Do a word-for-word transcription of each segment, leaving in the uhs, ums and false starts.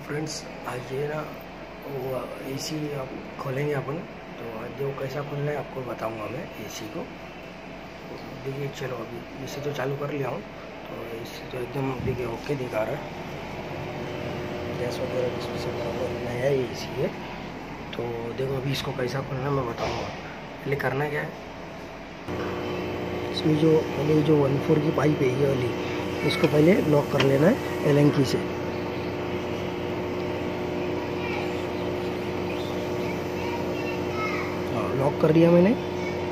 Friends, आज ये ना वो एसी आप खोलेंगे अपन, तो आज जो कैसा खोलना है आपको बताऊंगा मैं एसी को। देखिए चलो अभी एसी तो चालू कर लिया हूँ, तो एसी तो एकदम देखिए ओके दिखा रहा है, गैस वगैरह इसमें से नया ही एसी है। तो देखो अभी इसको कैसा खोलना मैं बताऊँगा। पहले करना क्या है, इसमें जो पहले जो वन फोर की पाइप है ये वाली, इसको पहले लॉक कर लेना है एलन की से। लॉक कर दिया मैंने।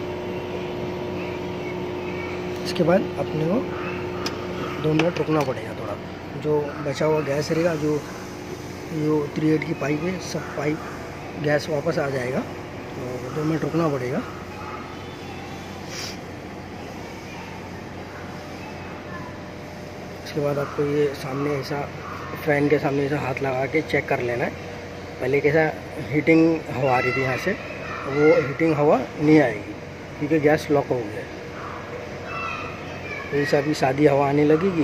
इसके बाद अपने को दो मिनट रुकना पड़ेगा थोड़ा, जो बचा हुआ गैस रहेगा, जो जो थ्री एट की पाइप है, सब पाइप गैस वापस आ जाएगा, तो दो मिनट रुकना पड़ेगा। उसके बाद आपको ये सामने ऐसा फैन के सामने ऐसा हाथ लगा के चेक कर लेना है। पहले कैसा हीटिंग हवा आ रही थी यहाँ से, वो हीटिंग हवा नहीं आएगी क्योंकि गैस लॉक हो गया है। ऐसा भी सादी हवा आने लगेगी।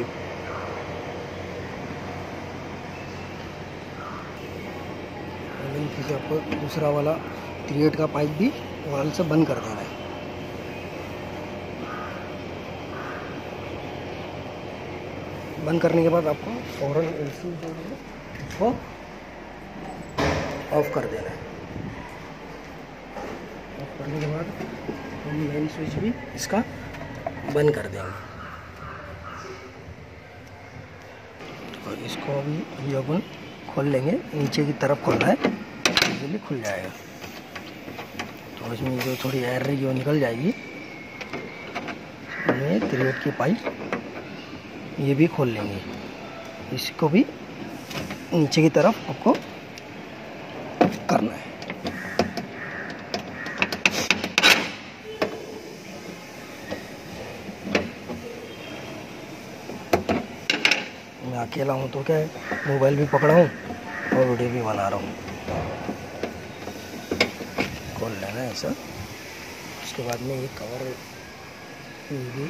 फिर आपको दूसरा वाला थ्री एट का पाइप भी वाल से बंद कर देना है। बंद करने के बाद आपको फौरन एसी जो है उसको ऑफ कर देना है। ऑफ करने के बाद हम मेन स्विच भी इसका बंद कर देंगे। और इसको अभी अभी अपन खोल लेंगे, नीचे की तरफ खोलना है, इजीली खुल जाएगा। तो इसमें जो थोड़ी एयर रहेगी वो निकल जाएगी। इसमें थ्री एट की पाइप ये भी खोल लेंगे, इसको भी नीचे की तरफ आपको करना है। मैं अकेला हूँ तो क्या है, मोबाइल भी पकड़ा हूँ और वीडियो भी बना रहा हूँ। खोल लेना है ऐसा। उसके बाद में ये कवर भी,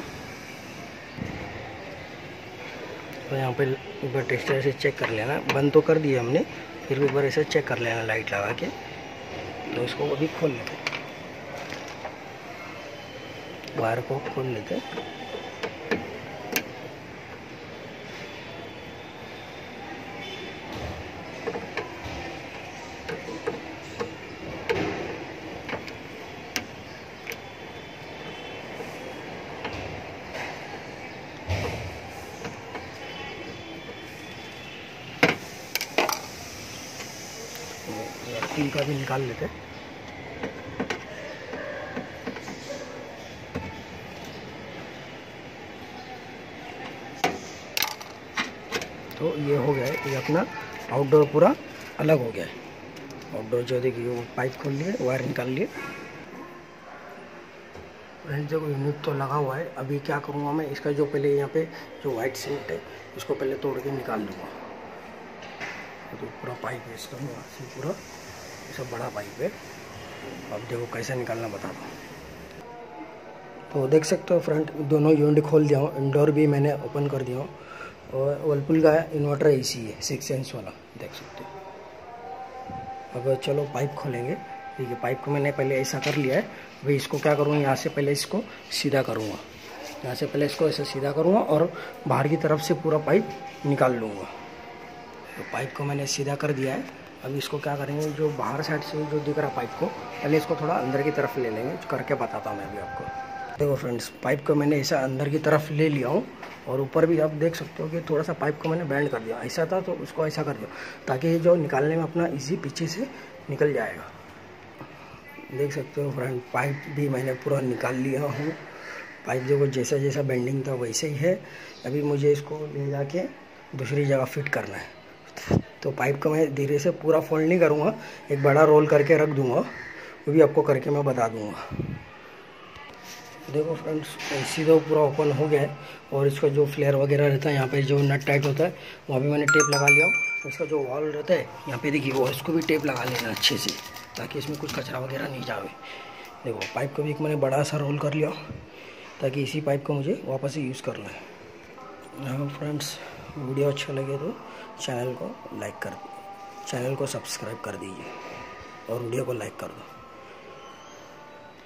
तो यहाँ पे एक बार टेस्टर से चेक कर लेना। बंद तो कर दिया हमने, फिर भी एक बार ऐसे चेक कर लेना लाइट लगा के। तो इसको अभी खोल लेते, वायर को खोल लेते। टीम का भी निकाल लेते। तो ये हो गया है, ये अपना आउटडोर पूरा अलग हो गया है। आउटडोर जो देखिए वो पाइप खोल लिए, वायर निकाल लिए। देखो यूनिट तो लगा हुआ है। अभी क्या करूँगा मैं, इसका जो पहले यहाँ पे जो वाइट सीमेंट है इसको पहले तोड़ के निकाल लूँगा। तो पूरा पाइप है इसका, पूरा ये सब बड़ा पाइप है। अब देखो कैसे निकालना बताता हूँ। तो देख सकते हो फ्रंट दोनों यूनिट खोल दिया हूँ, इंडोर भी मैंने ओपन कर दिया हूँ। और वर्लपूल का इन्वर्टर एसी है सिक्स इंच वाला, देख सकते हो। अब चलो पाइप खोलेंगे। ठीक है, पाइप को मैंने पहले ऐसा कर लिया है। अभी इसको क्या करूँगा, यहाँ से पहले इसको सीधा करूँगा। यहाँ से पहले इसको ऐसे सीधा करूँगा और बाहर की तरफ से पूरा पाइप निकाल लूँगा। तो पाइप को मैंने सीधा कर दिया है। अभी इसको क्या करेंगे, जो बाहर साइड से जो दिख रहा पाइप को, पहले इसको थोड़ा अंदर की तरफ ले लेंगे। करके बताता हूँ मैं अभी आपको। देखो फ्रेंड्स, पाइप को मैंने ऐसा अंदर की तरफ ले लिया हूँ और ऊपर भी आप देख सकते हो कि थोड़ा सा पाइप को मैंने बेंड कर दिया। ऐसा था तो उसको ऐसा कर दिया ताकि ये जो निकालने में अपना इजी पीछे से निकल जाएगा। देख सकते हो फ्रेंड, पाइप भी मैंने पूरा निकाल लिया हूँ। पाइप देखो जैसा जैसा बेंडिंग था वैसे ही है। अभी मुझे इसको ले जाके दूसरी जगह फिट करना है। तो पाइप को मैं धीरे से पूरा फोल्ड नहीं करूँगा, एक बड़ा रोल करके रख दूँगा। वो भी आपको करके मैं बता दूँगा। देखो फ्रेंड्स, एसी तो पूरा ओपन हो गया है। और इसका जो फ्लेयर वगैरह रहता है, यहाँ पे जो नट टाइट होता है वहाँ भी मैंने टेप लगा लिया हूँ। इसका जो वॉल रहता है यहाँ पे देखिए, वो इसको भी टेप लगा लेना अच्छे से, ताकि इसमें कुछ कचरा वगैरह नहीं जावे। देखो पाइप को भी एक मैंने बड़ा सा रोल कर लिया, ताकि इसी पाइप को मुझे वापस ही यूज़ करना है। हाँ फ्रेंड्स, वीडियो अच्छा लगे तो चैनल को लाइक कर चैनल को सब्सक्राइब कर दीजिए और वीडियो को लाइक कर दो।